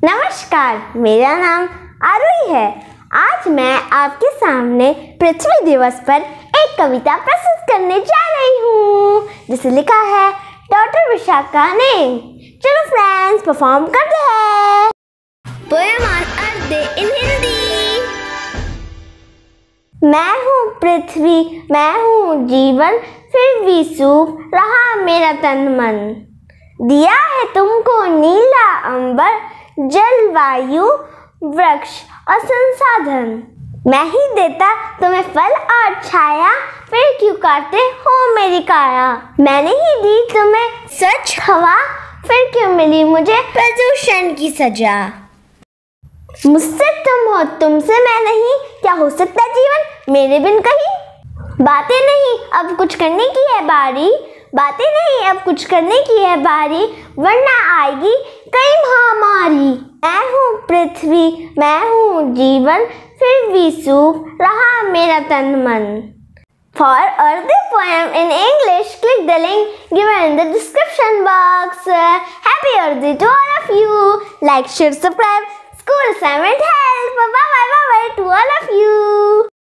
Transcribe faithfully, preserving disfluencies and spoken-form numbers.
नमस्कार, मेरा नाम आरुई है। आज मैं आपके सामने पृथ्वी दिवस पर एक कविता प्रस्तुत करने जा रही हूँ, जिसे लिखा है डॉक्टर विशाखा ने। चलो फ्रेंड्स, परफॉर्म करते हैं। Poem on earth day in Hindi. मैं हूँ पृथ्वी, मैं हूँ जीवन, फिर भी सूख रहा मेरा तन मन। दिया है तुमको नीला अंबर, जलवायु, वृक्ष और संसाधन। मैं ही देता तुम्हें फल और छाया, फिर क्यों काटते हो मेरी काया। मैंने ही दी तुम्हें स्वच्छ हवा, फिर क्यों मिली मुझे प्रदूषण की सजा। मुझसे तुम हो, तुमसे मैं नहीं, क्या हो सकता जीवन मेरे बिन कहीं। बातें नहीं, अब कुछ करने की है बारी, बातें नहीं, अब कुछ करने की है बारी, वरना आएगी कई महामारी। मैं हूँ पृथ्वी, मैं हूँ जीवन, फिर भी सूख रहा मेरा तन मन। For Earth Day poem in English, click the link given in the description box. Happy Earth Day to all of you. Like, share, subscribe. School assignment help. Bye bye bye bye to all of you.